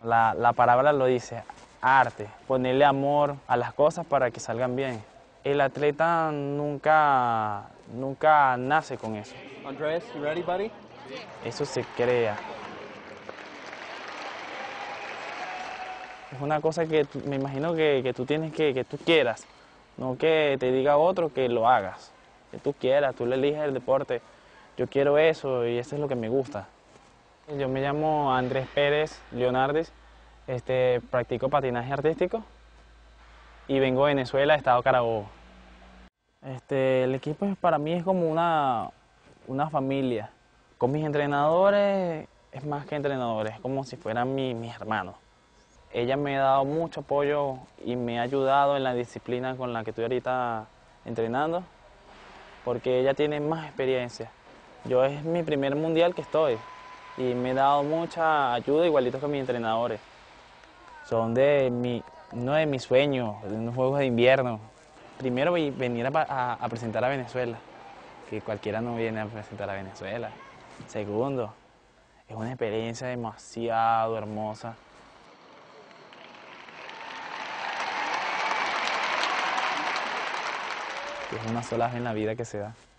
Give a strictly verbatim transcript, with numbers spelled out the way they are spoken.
La, la palabra lo dice, arte, ponerle amor a las cosas para que salgan bien. El atleta nunca, nunca nace con eso. Andreas, you ready, buddy? Eso se crea. Es una cosa que tú- me imagino que, que tú tienes que, que tú quieras, no que te diga otro que lo hagas. Que tú quieras, tú le eliges el deporte. Yo quiero eso y eso es lo que me gusta. Yo me llamo Andrés Pérez Leonardis, este, practico patinaje artístico y vengo de Venezuela, estado Carabobo. Este, el equipo es- para mí es como una, una familia. Con mis entrenadores es más que entrenadores, es como si fueran mi- mis hermanos. Ella me ha dado mucho apoyo y me ha ayudado en la disciplina con la que estoy ahorita entrenando, porque ella tiene más experiencia. Yo es mi primer mundial que estoy y me ha dado mucha ayuda igualito que mis entrenadores. Son de mi, uno de mis sueños, de unos Juegos de Invierno. Primero vi- venir a, pa- a- a presentar a Venezuela, que cualquiera no viene a presentar a Venezuela. Segundo, es una experiencia demasiado hermosa. Que es una sola vez en la vida que se da.